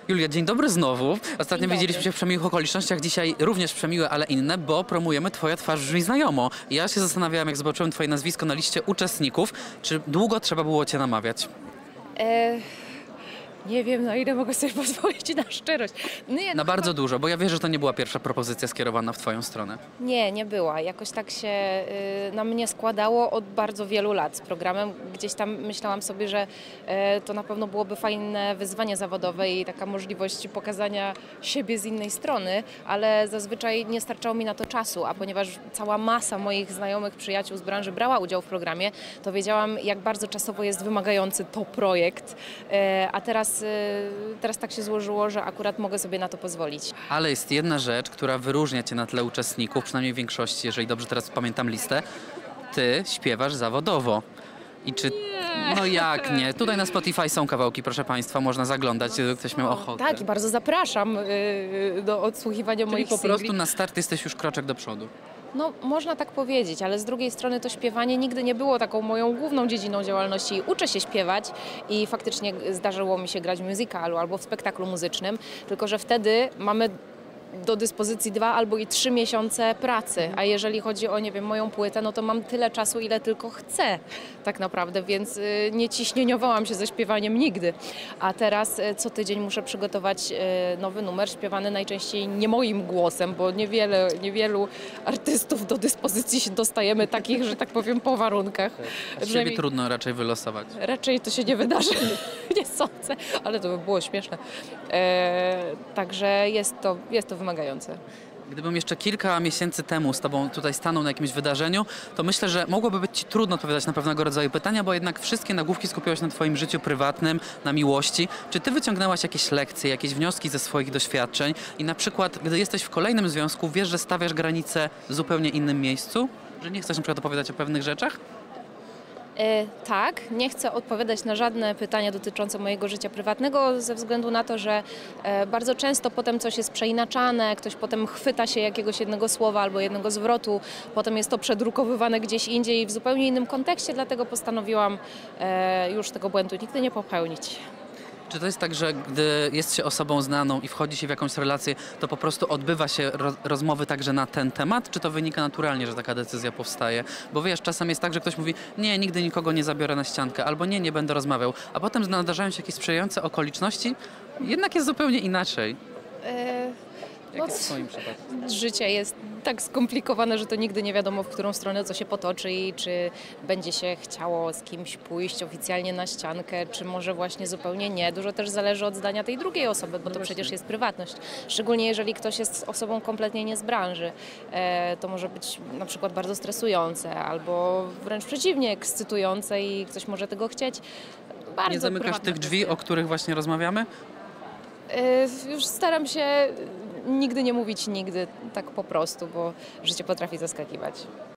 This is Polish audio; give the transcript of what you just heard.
Julia, dzień dobry znowu. Ostatnio Dzień dobry. widzieliśmy się w przemiłych okolicznościach, dzisiaj również przemiłe, ale inne, bo promujemy Twoja twarz brzmi znajomo. Ja się zastanawiałem, jak zobaczyłem Twoje nazwisko na liście uczestników, czy długo trzeba było Cię namawiać? Nie wiem, na ile mogę sobie pozwolić na szczerość. Nie, Na bardzo dużo, bo ja wierzę, że to nie była pierwsza propozycja skierowana w Twoją stronę. nie była. Jakoś tak się na mnie składało od bardzo wielu lat z programem. Gdzieś tam myślałam sobie, że to na pewno byłoby fajne wyzwanie zawodowe i taka możliwość pokazania siebie z innej strony, ale zazwyczaj nie starczało mi na to czasu, a ponieważ cała masa moich znajomych, przyjaciół z branży brała udział w programie, to wiedziałam, jak bardzo czasowo jest wymagający to projekt, a teraz tak się złożyło, że akurat mogę sobie na to pozwolić. Ale jest jedna rzecz, która wyróżnia Cię na tle uczestników, przynajmniej w większości, jeżeli dobrze teraz pamiętam listę. Ty śpiewasz zawodowo. I czy... No jak nie? Tutaj na Spotify są kawałki, proszę Państwa, można zaglądać, gdyby ktoś miał ochotę. Tak, i bardzo zapraszam do odsłuchiwania Czyli moich po singli. prostu na start jesteś już kroczek do przodu. No, można tak powiedzieć, ale z drugiej strony to śpiewanie nigdy nie było taką moją główną dziedziną działalności. Uczę się śpiewać i faktycznie zdarzyło mi się grać w musicalu albo w spektaklu muzycznym, tylko że wtedy mamy do dyspozycji 2 albo i 3 miesiące pracy, a jeżeli chodzi o, nie wiem, moją płytę, no to mam tyle czasu, ile tylko chcę tak naprawdę, więc nie ciśnieniowałam się ze śpiewaniem nigdy. A teraz co tydzień muszę przygotować nowy numer, śpiewany najczęściej nie moim głosem, bo niewielu artystów do dyspozycji się dostajemy takich, że tak powiem, po warunkach. Ciebie trudno raczej wylosować. Raczej to się nie wydarzy, nie sądzę, ale to by było śmieszne. Także jest to wymagające. Gdybym jeszcze kilka miesięcy temu z Tobą tutaj stanął na jakimś wydarzeniu, to myślę, że mogłoby być Ci trudno odpowiadać na pewnego rodzaju pytania, bo jednak wszystkie nagłówki skupiały się na Twoim życiu prywatnym, na miłości. Czy Ty wyciągnęłaś jakieś lekcje, jakieś wnioski ze swoich doświadczeń i na przykład, gdy jesteś w kolejnym związku, wiesz, że stawiasz granice w zupełnie innym miejscu? Że nie chcesz na przykład opowiadać o pewnych rzeczach? Tak, nie chcę odpowiadać na żadne pytania dotyczące mojego życia prywatnego ze względu na to, że bardzo często potem coś jest przeinaczane, ktoś potem chwyta się jakiegoś jednego słowa albo jednego zwrotu, potem jest to przedrukowywane gdzieś indziej w zupełnie innym kontekście, dlatego postanowiłam już tego błędu nigdy nie popełnić. Czy to jest tak, że gdy jest się osobą znaną i wchodzi się w jakąś relację, to po prostu odbywa się rozmowy także na ten temat? Czy to wynika naturalnie, że taka decyzja powstaje? Bo wiesz, czasem jest tak, że ktoś mówi, nie, nigdy nikogo nie zabiorę na ściankę, albo nie będę rozmawiał, a potem nadarzają się jakieś sprzyjające okoliczności, jednak jest zupełnie inaczej. Jak jest w twoim przypadku? Życie jest tak skomplikowane, że to nigdy nie wiadomo, w którą stronę co się potoczy i czy będzie się chciało z kimś pójść oficjalnie na ściankę, czy może właśnie zupełnie nie. Dużo też zależy od zdania tej drugiej osoby, bo to przecież jest prywatność. Szczególnie jeżeli ktoś jest osobą kompletnie nie z branży. To może być na przykład bardzo stresujące albo wręcz przeciwnie, ekscytujące i ktoś może tego chcieć. Bardzo Nie zamykasz prywatna tych drzwi, kwestia. o których właśnie rozmawiamy? Już staram się nigdy nie mówić nigdy tak po prostu, bo życie potrafi zaskakiwać.